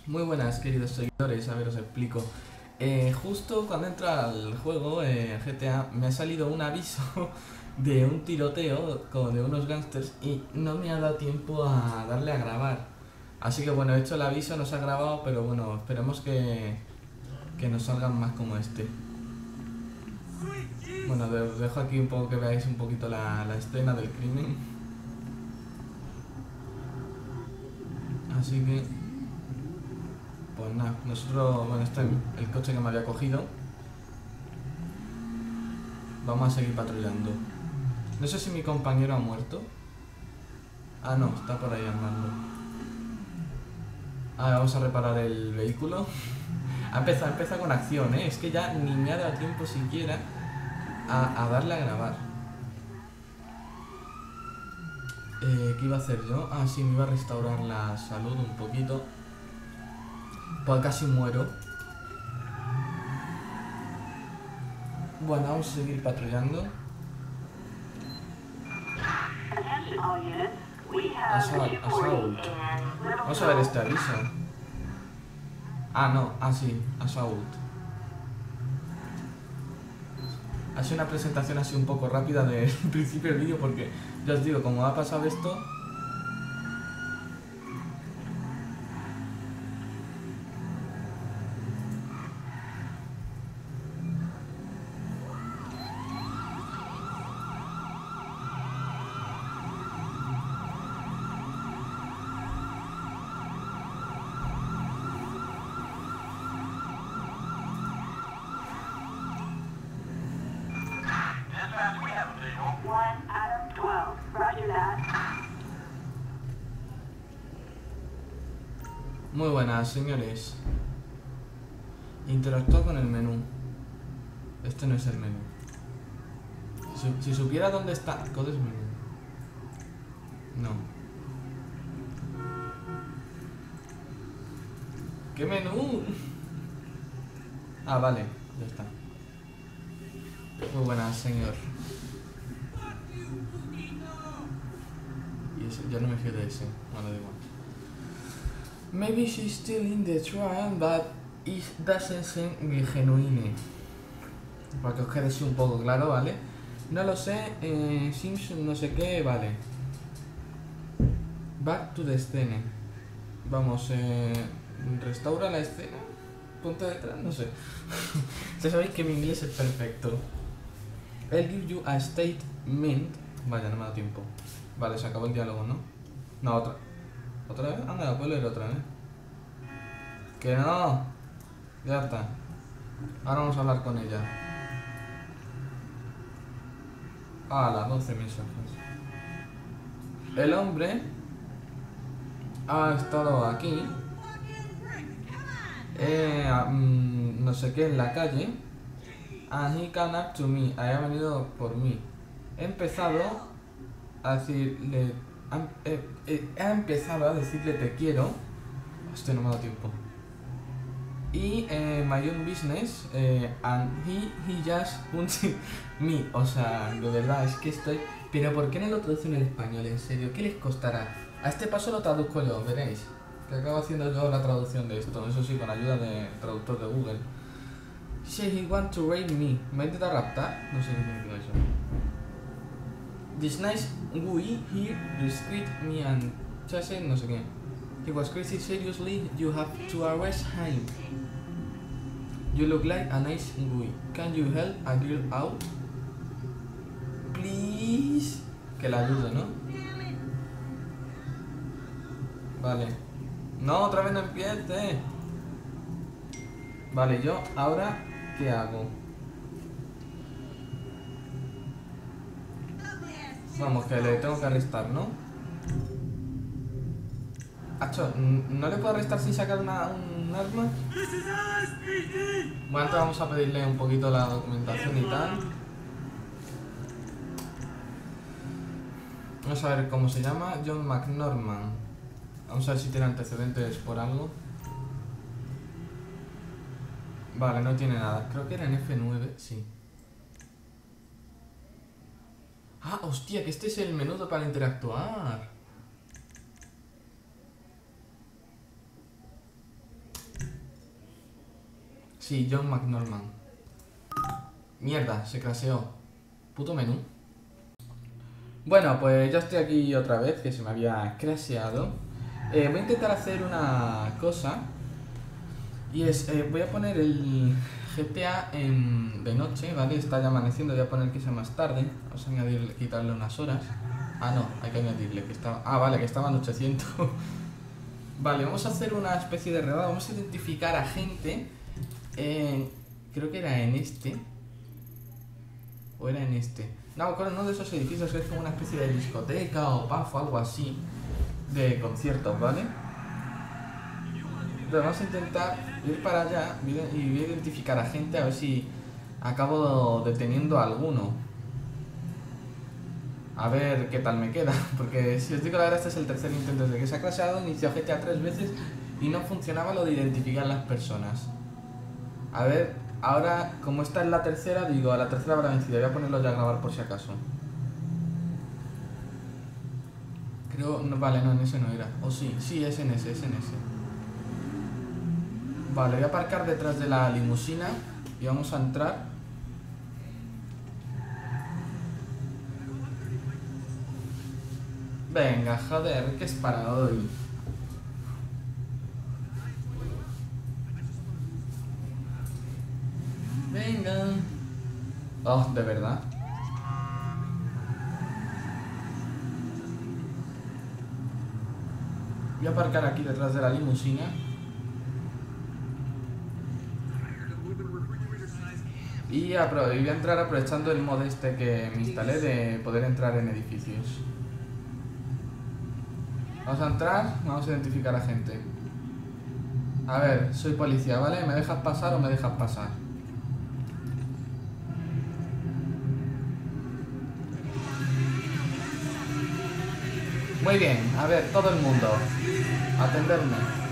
Muy buenas, queridos seguidores, a ver, os explico. Justo cuando entro al juego, GTA, me ha salido un aviso de un tiroteo de unos gángsters y no me ha dado tiempo a darle a grabar. Así que bueno, he hecho el aviso, no se ha grabado, pero bueno, esperemos que nos salgan más como este. Bueno, os dejo aquí un poco que veáis un poquito la escena del crimen. Así que, pues nada, nosotros, bueno, este es el coche que me había cogido. Vamos a seguir patrullando. No sé si mi compañero ha muerto. Ah, no, está por ahí andando. Ahora vamos a reparar el vehículo. Ha empezado con acción, ¿eh? Es que ya ni me ha dado tiempo siquiera a darle a grabar. ¿Qué iba a hacer yo? Ah, sí, me iba a restaurar la salud un poquito. Pues casi muero. Bueno, vamos a seguir patrullando. Assault. Vamos a ver este aviso. Ah, no, sí, Assault. Ha sido una presentación así un poco rápida del principio del vídeo porque, ya os digo, como ha pasado esto... Muy buenas, señores. Interactúa con el menú. Este no es el menú. Si supiera dónde está... ¿Cuál es el menú? No. ¿Qué menú? Ah, vale, ya está. Muy buenas, señor. Y ese, yo no me fío de ese. Bueno, da igual. Maybe she's still in the trial, but it doesn't seem genuine. Para que os quede así un poco claro, ¿vale? No lo sé, Simpson no sé qué, vale. Back to the scene. Vamos, restaura la escena. Ponte detrás, no sé. Ya sabéis que mi inglés es perfecto. I'll give you a statement. Vaya, no me da tiempo. Vale, se acabó el diálogo, ¿no? No, otra. ¿Otra vez? Anda, puedo leer otra vez. Que no. Ya está. Ahora vamos a hablar con ella. A las 12 mensajes. El hombre ha estado aquí. No sé qué, en la calle. And he came up to me. Haya venido por mí. He empezado a decirle... ha empezado a decirle te quiero. Hostia, no me ha dado tiempo. Y my own business. And he just punted me. O sea, de verdad, es que estoy... Pero ¿por qué no lo traducen en español? En serio, ¿qué les costará? A este paso lo traduzco yo, veréis. Que acabo haciendo yo la traducción de esto. Eso sí, con ayuda de traductor de Google. Say he want to rape me. ¿Me ha intentado raptar? No sé qué significa eso. This nice guy here rescued me and chased no sé qué. He was crazy, seriously, you have to arrest him. You look like a nice guy. Can you help a girl out? Please. Que la ayude, ¿no? Vale. No, otra vez no empiece. Vale, yo ahora, ¿qué hago? Vamos, que le tengo que arrestar, ¿no? Acho, ¿no le puedo arrestar sin sacar un arma? Bueno, antes vamos a pedirle un poquito la documentación y tal. Vamos a ver cómo se llama. John McNorman. Vamos a ver si tiene antecedentes por algo. Vale, no tiene nada. Creo que era en F9, sí. Ah, hostia, que este es el menú para interactuar. Sí, John McNorman. Mierda, se crasheó. Puto menú. Bueno, pues ya estoy aquí otra vez, que se me había crasheado. Voy a intentar hacer una cosa. Y es, voy a poner el GTA de noche, ¿vale? Está ya amaneciendo, voy a poner que sea más tarde. Vamos a añadirle, quitarle unas horas. Ah, no, hay que añadirle que estaba... Ah, vale, que estaba anocheciendo. Vale, vamos a hacer una especie de redada. Vamos a identificar a gente. Creo que era en este. O era en este. No, me acuerdo, uno de esos edificios que es como una especie de discoteca o pub o algo así. De conciertos, ¿vale? Pero vamos a intentar ir para allá y voy a identificar a gente a ver si acabo deteniendo a alguno. A ver qué tal me queda, porque si os digo la verdad, este es el tercer intento desde que se ha crasheado. Inició GTA 3 veces y no funcionaba lo de identificar las personas. A ver, ahora como esta es la tercera, digo, a la tercera habrá vencido. Voy a ponerlo ya a grabar por si acaso. Creo, no, vale, no, en ese no era. O sí, sí, es en ese, es en ese. Vale, voy a aparcar detrás de la limusina y vamos a entrar. Venga, joder, ¿qué es para hoy? Venga. Oh, de verdad. Voy a aparcar aquí detrás de la limusina. Y voy a entrar aprovechando el mod este que me instalé de poder entrar en edificios. Vamos a entrar, vamos a identificar a gente. A ver, soy policía, ¿vale? ¿Me dejas pasar o me dejas pasar? Muy bien, a ver, todo el mundo, atenderme.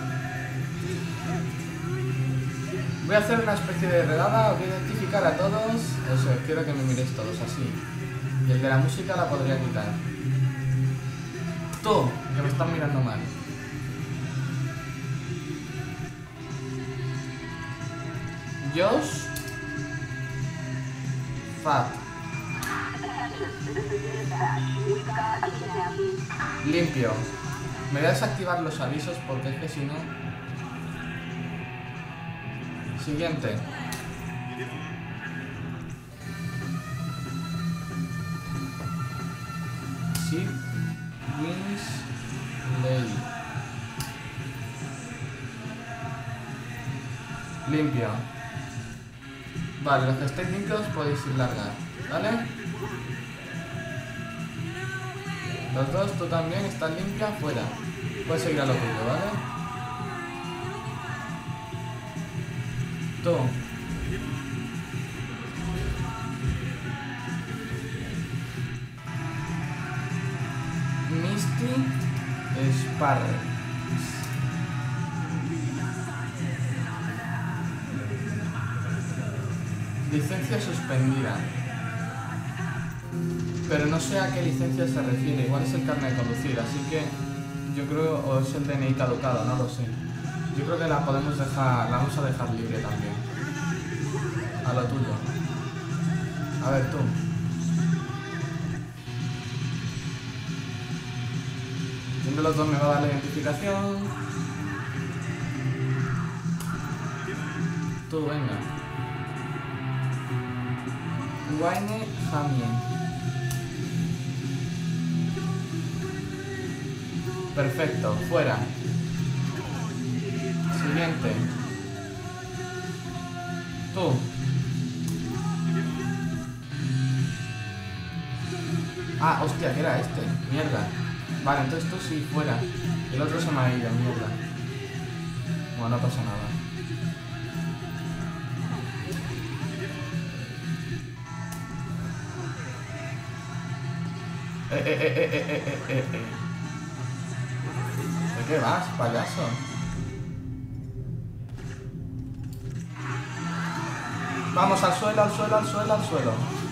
Voy a hacer una especie de redada, voy a identificar a todos. Eso, quiero que me miréis todos así. Y el de la música la podría quitar. Tú, que me estás mirando mal. Josh. Fat. Limpio. Me voy a desactivar los avisos porque es que si no... Siguiente. Sí. Wins Ley. Limpio. Vale, los que estéis limpios podéis ir largar, ¿vale? Los dos, tú también, estás limpia, fuera. Puedes seguir a lo tuyo, ¿vale? Tú. Misty Sparrow. Licencia suspendida. Pero no sé a qué licencia se refiere. Igual es el carnet de conducir, así que yo creo, o es el DNI caducado, no lo sé. Yo creo que la podemos dejar, la vamos a dejar libre también. A lo tuyo. A ver tú. Siempre los dos me va a dar la identificación. Tú, venga. Wayne Hamien. Perfecto, fuera. Siguiente. Tú. Ah, hostia, que era este. Mierda. Vale, entonces tú sí, fuera. El otro se me ha ido, mierda. Bueno, no pasa nada. ¿De qué vas, payaso? Vamos, al suelo, al suelo, al suelo, al suelo.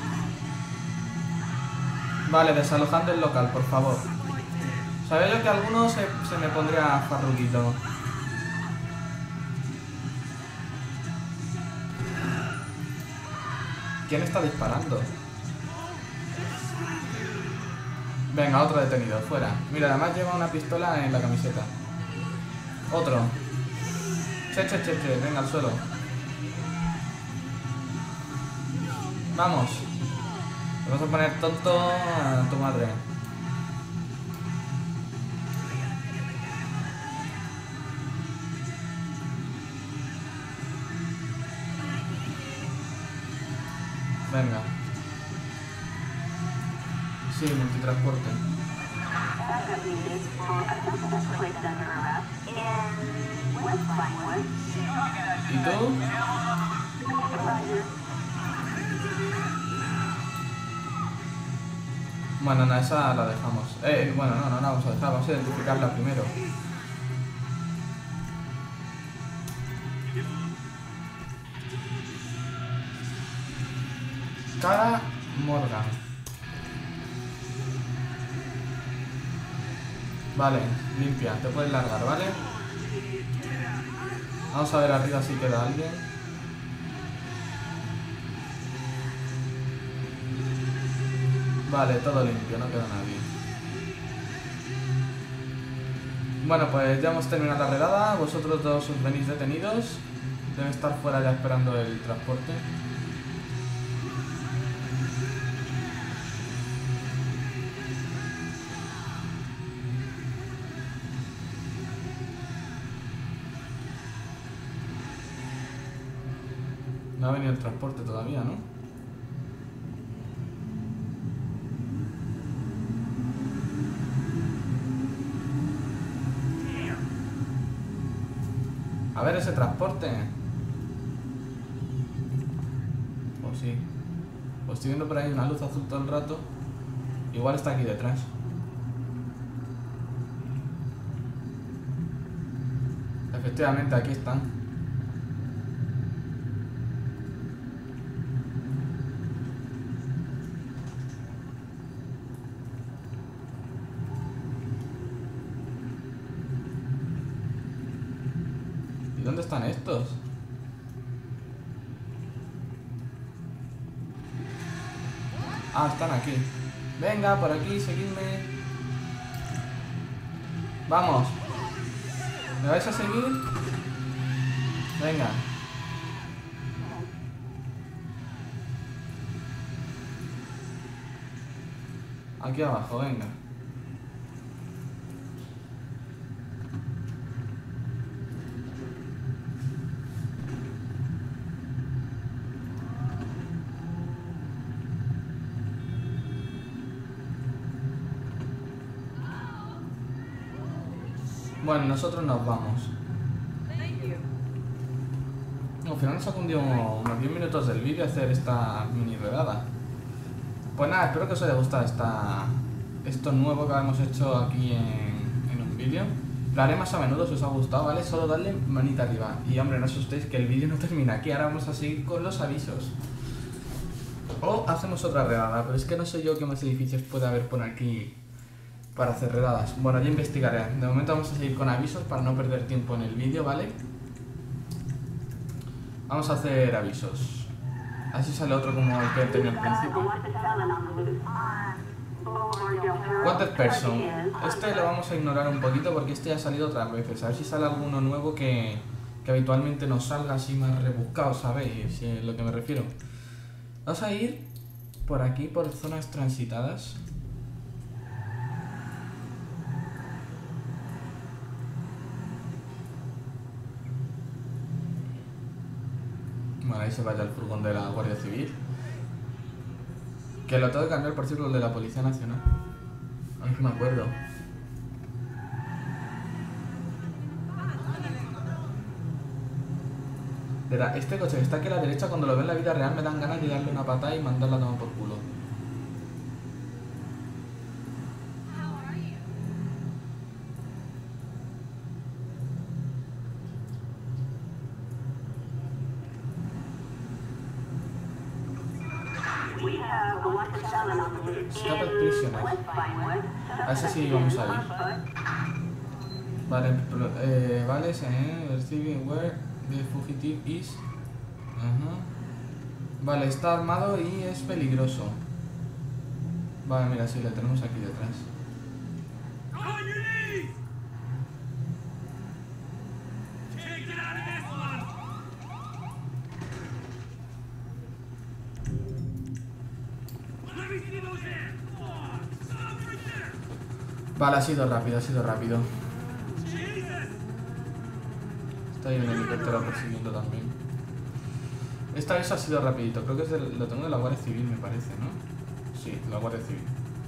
Vale, desalojando el local, por favor. Sabía yo que alguno se me pondría farruquito. ¿Quién está disparando? Venga, otro detenido, fuera. Mira, además lleva una pistola en la camiseta. Otro. Che, venga al suelo. Vamos. Te vas a poner tonto a tu madre. Venga. Sí, multitransporte. ¿Y tú? Bueno, no, esa la dejamos. Bueno, no la vamos a dejar, vamos a identificarla primero. Cara Morgan. Vale, limpia, te puedes largar, ¿vale? Vamos a ver arriba si queda alguien. Vale, todo limpio, no queda nadie. Bueno, pues ya hemos terminado la redada. Vosotros dos os venís detenidos. Deben estar fuera ya esperando el transporte. No ha venido el transporte todavía, ¿no? A ver ese transporte. Pues sí. Pues estoy viendo por ahí una luz azul todo el rato. Igual está aquí detrás. Efectivamente, aquí están. ¿Dónde están estos? Ah, están aquí. Venga, por aquí, seguidme. Vamos. ¿Me vais a seguir? Venga. Aquí abajo, venga. Bueno, nosotros nos vamos. Al final nos ha cundido unos 10 minutos del vídeo hacer esta mini redada. Pues nada, espero que os haya gustado esto nuevo que hemos hecho aquí en un vídeo. Lo haré más a menudo si os ha gustado, ¿vale? Solo darle manita arriba. Y hombre, no asustéis que el vídeo no termina aquí. Ahora vamos a seguir con los avisos. O hacemos otra redada, pero es que no sé yo qué más edificios puede haber por aquí para hacer redadas. Bueno, ya investigaré. De momento vamos a seguir con avisos para no perder tiempo en el vídeo, ¿vale? Vamos a hacer avisos. Así sale otro como el que tenía al principio. Wanted person. Este lo vamos a ignorar un poquito porque este ya ha salido otras veces. A ver si sale alguno nuevo que habitualmente nos salga así más rebuscado, ¿sabéis? Si es lo que me refiero. Vamos a ir por aquí, por zonas transitadas. Bueno, ahí se vaya el furgón de la Guardia Civil. Que lo tengo que cambiar, por cierto, el de la Policía Nacional. A ver si me acuerdo. Verá, este coche que está aquí a la derecha, cuando lo veo en la vida real me dan ganas de darle una patada y mandarla a tomar por culo. Escape prisoner. A ese sí vamos a ir. Vale, vale, receiving where the fugitive is. Vale, está armado y es peligroso. Vale, mira, sí, le tenemos aquí detrás. Vale, ha sido rápido, ha sido rápido. Está ahí un helicóptero persiguiendo también. Esta vez ha sido rapidito, creo que es lo tengo de la Guardia Civil, me parece, ¿no? Sí, la Guardia Civil.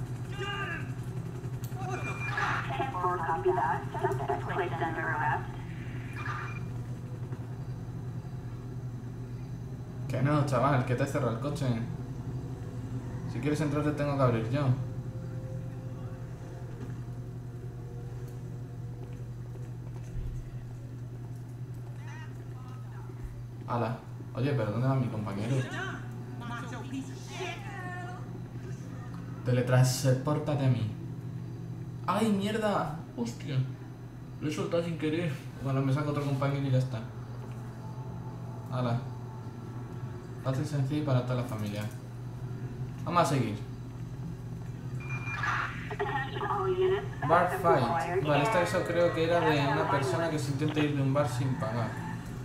Que no, chaval, que te he cerrado el coche. Si quieres entrar te tengo que abrir yo. Ala. Oye, pero ¿dónde va mi compañero? Teletranspórtate a mí. ¡Ay, mierda! ¡Hostia! Lo he soltado sin querer. Bueno, me saco otro compañero y ya está. Ala. Fácil, sencillo y para toda la familia. Vamos a seguir. Bar fight. Vale, eso creo que era de una persona que se intenta ir de un bar sin pagar.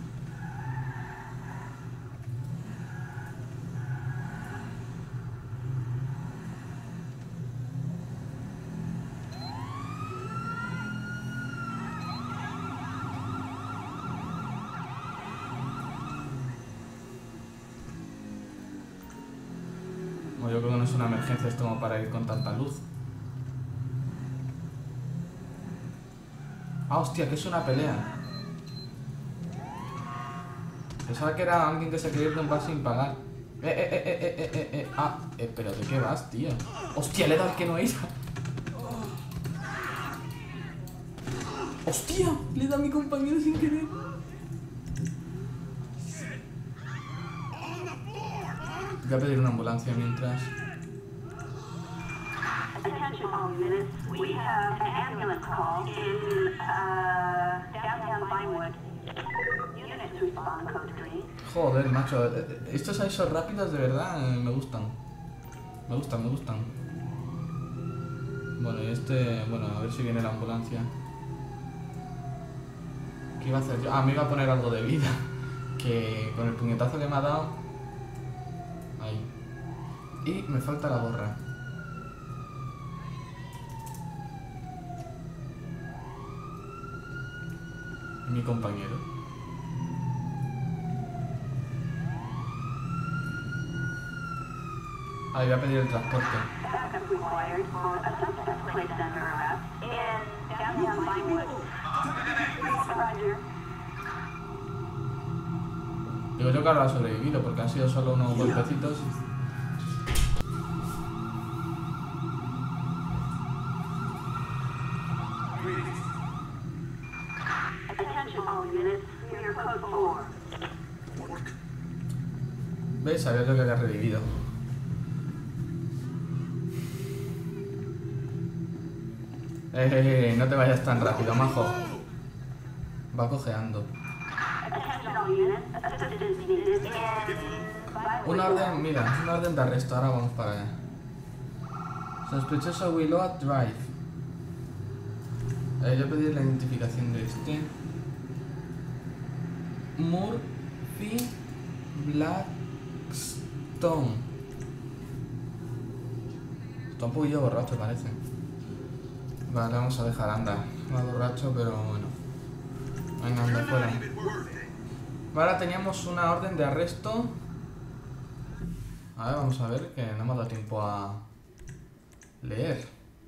Yo creo que no es una emergencia esto como para ir con tanta luz. Ah, hostia, que es una pelea. Pensaba que era alguien que se quería ir de un bar sin pagar. Pero ¿de qué vas, tío? Hostia, le he dado al que no era. Hostia, le he dado a mi compañero sin querer. Voy a pedir una ambulancia mientras. Joder, macho. Estos avisos rápidos de verdad me gustan. Me gustan. Bueno, y bueno, a ver si viene la ambulancia. ¿Qué iba a hacer yo? Ah, me iba a poner algo de vida. Que con el puñetazo que me ha dado. Ahí. Y me falta la gorra. Mi compañero. Ahí voy a pedir el transporte. Digo yo que ahora ha sobrevivido porque han sido solo unos golpecitos. ¿Ves? Sabía yo que había revivido. No te vayas tan rápido, majo. Va cojeando. Una orden, mira, una orden de arresto. Ahora vamos para allá. Sospechoso Willow Drive. Yo pedí la identificación de este. Murphy Blackstone. Está un poquillo borracho, parece. Vale, vamos a dejar andar. Va borracho, pero bueno. Venga, anda fuera. Ahora teníamos una orden de arresto. A ver, vamos a ver, que no me ha dado tiempo a leer.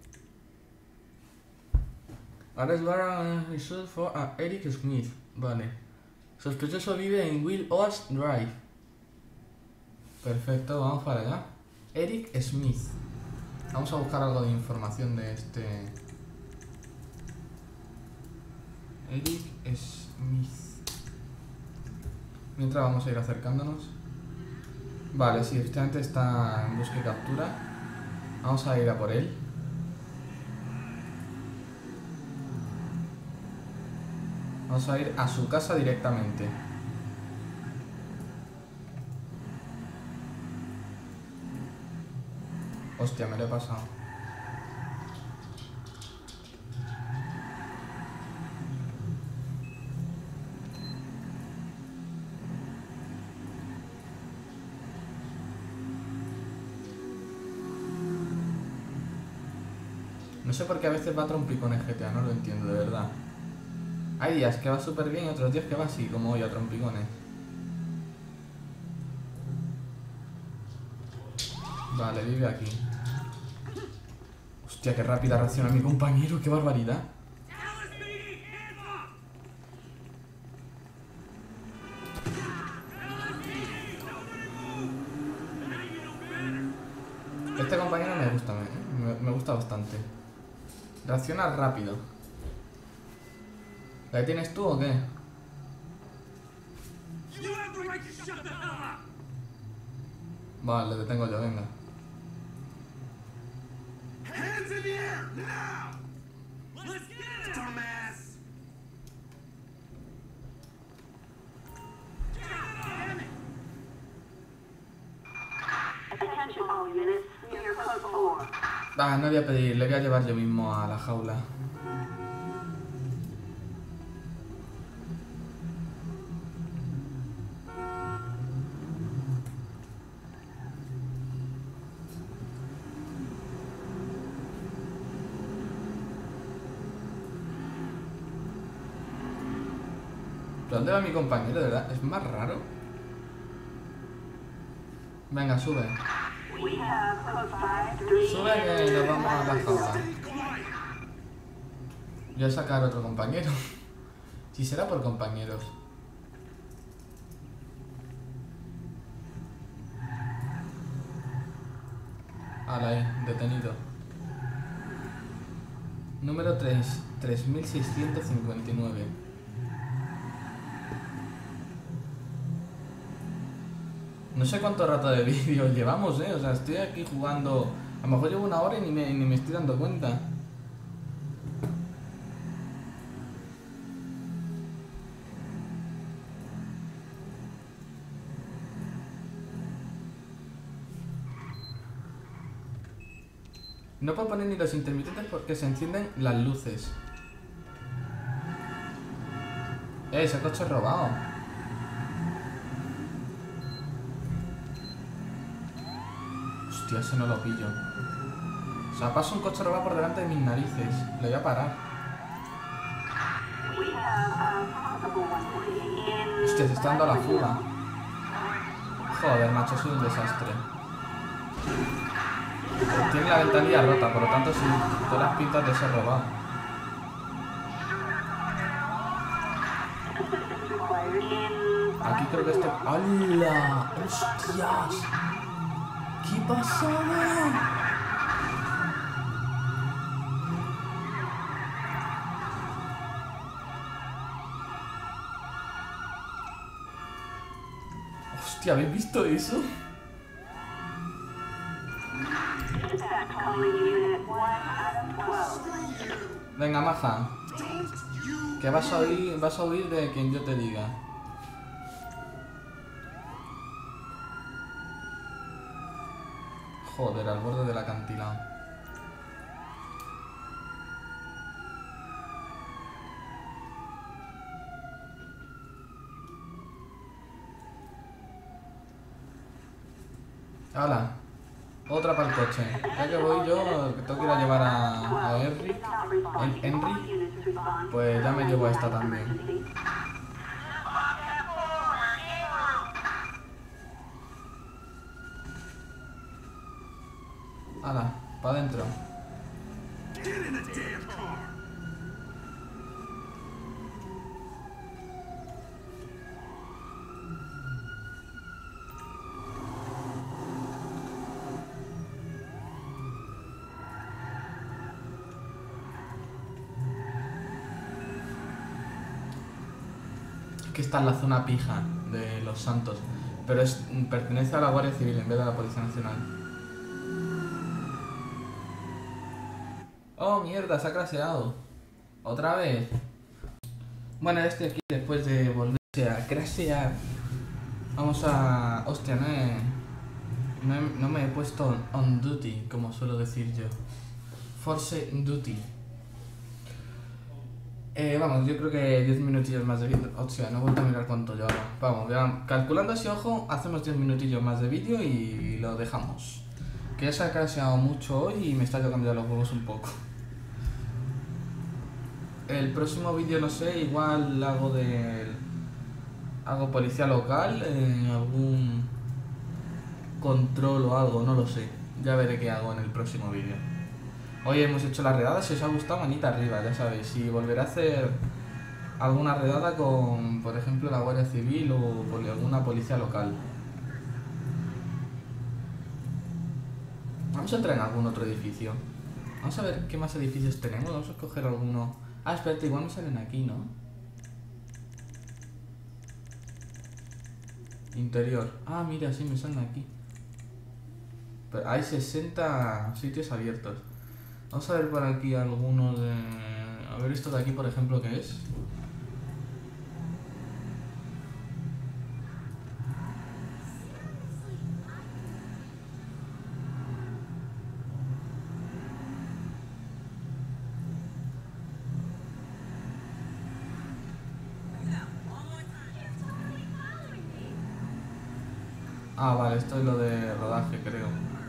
Arrest warrant issued for Eric Smith. Vale. Sospechoso vive en Will Oaks Drive. Perfecto, vamos para allá. Eric Smith. Vamos a buscar algo de información de este... Eric Smith. Mientras vamos a ir acercándonos. Vale, sí, efectivamente está en busca y captura. Vamos a ir a por él. Vamos a ir a su casa directamente. Hostia, me lo he pasado. No sé por qué a veces va a trompicones GTA, no lo entiendo, de verdad. Hay días que va súper bien y otros días que va así, como hoy a trompicones. Vale, vive aquí. Hostia, qué rápida reacciona mi compañero, qué barbaridad. Este compañero me gusta, me gusta bastante. Reacciona rápido. ¿La tienes tú o qué? Vale, le detengo yo, venga. Ah, no voy a pedir, le voy a llevar yo mismo a la jaula. ¿Pero dónde va mi compañero, de verdad? Es más raro. Venga, sube. Sube que nos vamos a la jaula. Voy a sacar otro compañero. Si será por compañeros. Ala, ahí, detenido. Número 3, 3659. No sé cuánto rato de vídeo llevamos, o sea, estoy aquí jugando. A lo mejor llevo una hora y ni me estoy dando cuenta. No puedo poner ni los intermitentes porque se encienden las luces. Ese coche es robado. Hostia, ese no lo pillo. O sea, pasa un coche robado por delante de mis narices. Le voy a parar. Hostia, se está dando la fuga. Joder, macho, soy un desastre. Tiene la ventanilla rota, por lo tanto, sí, todas las pintas de ser robado. Aquí creo que esto... ¡Hala! ¡Hostias! ¿Qué pasaba? Hostia, ¿habéis visto eso? Venga, maja. Que vas a huir de quien yo te diga. Joder, al borde del acantilado. ¡Hala! Otra para el coche. Ya que voy yo, que tengo que ir a llevar a Henry, pues ya me llevo a esta también. ¡Hala! Para adentro. Que está en la zona pija de Los Santos, pero pertenece a la Guardia Civil en vez de a la Policía Nacional. Oh, mierda, se ha crasheado. ¿Otra vez? Bueno, este aquí, después de volverse a crashear, vamos a... Hostia, no No me he puesto on duty, como suelo decir yo. Force duty. Vamos, yo creo que 10 minutillos más de vídeo. O sea, no he vuelto a mirar cuánto llevo. Vamos, calculando así, ojo, hacemos 10 minutillos más de vídeo y lo dejamos. Que ya se ha caseado mucho hoy y me está tocando ya los huevos un poco. El próximo vídeo, no sé, igual hago policía local, algún control o algo, no lo sé. Ya veré qué hago en el próximo vídeo. Hoy hemos hecho la redada, si os ha gustado, manita arriba, ya sabéis. Y volveré a hacer alguna redada con, por ejemplo, la Guardia Civil o alguna policía local. Vamos a entrar en algún otro edificio. Vamos a ver qué más edificios tenemos. Vamos a coger alguno. Ah, espérate, igual me salen aquí, ¿no? Interior. Ah, mira, sí, me salen aquí. Pero hay 60 sitios abiertos. Vamos a ver por aquí alguno de... A ver esto de aquí, por ejemplo, ¿qué es? Ah, vale, esto es lo de rodaje, creo.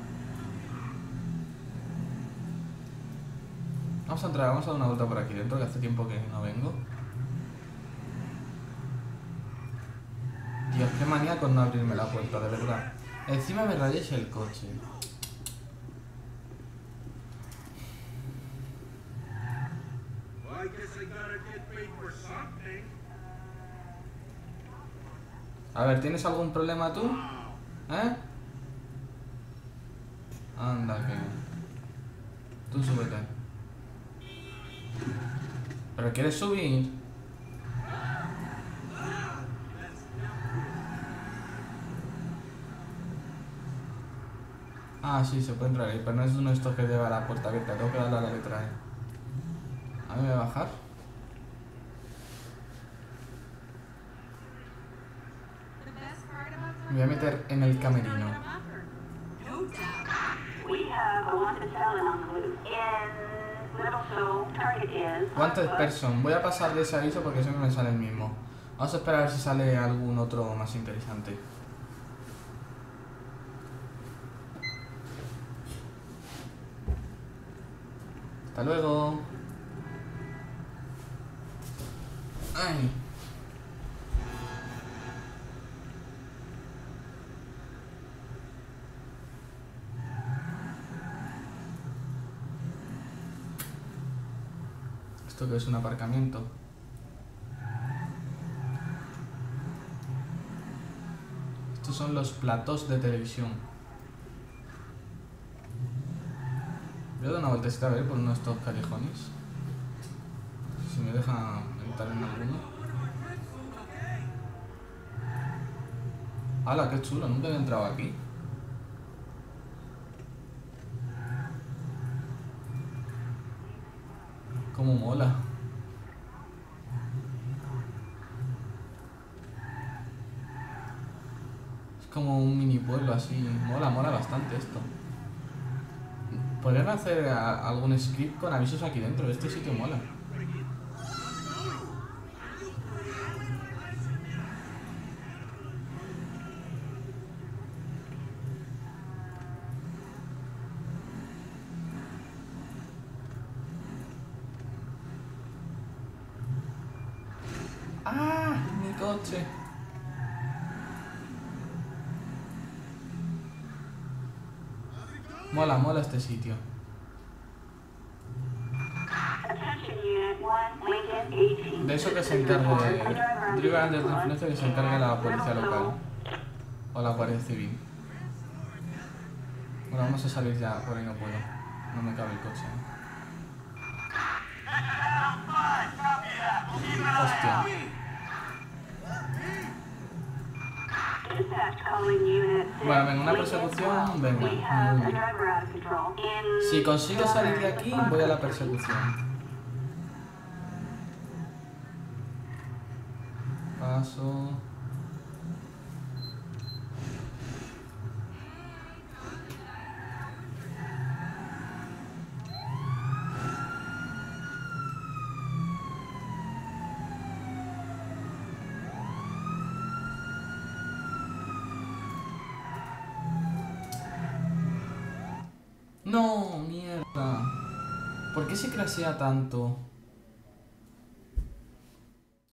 Vamos a entrar, vamos a dar una vuelta por aquí dentro, que hace tiempo que no vengo. Dios, qué manía con no abrirme la puerta, de verdad. Encima me rayéis el coche. A ver, ¿tienes algún problema tú? ¿Eh? Anda, que... Tú súbete. ¿Pero quieres subir? Ah, sí, se puede entrar ahí, pero no es uno de estos que lleva la puerta abierta. Tengo que darle a la letra E. A mí me voy a bajar. Me voy a meter en el camerino. Wanted person. Voy a pasar de ese aviso porque siempre me sale el mismo. Vamos a esperar a ver si sale algún otro más interesante. Hasta luego. Ay. ¿Esto qué es? ¿Un aparcamiento? Estos son los platós de televisión. Voy a dar una vueltecita a ver por uno de estos callejones. Si me deja entrar en alguno. ¡Hala, qué chulo! Nunca había entrado aquí. Cómo mola. Es como un mini pueblo así. Mola bastante esto. Podrían hacer algún script con avisos aquí dentro. Este sitio mola. ¡Ah! Mi coche. Mola este sitio. De eso que se encargue... Driver under the influence, que se encargue la policía local. O la Guardia Civil. Bueno, vamos a salir ya, por ahí no puedo. No me cabe el coche. Hostia. Bueno, venga, una persecución, venga. Si consigo salir de aquí, voy a la persecución. Paso. No, mierda. ¿Por qué se crashea tanto?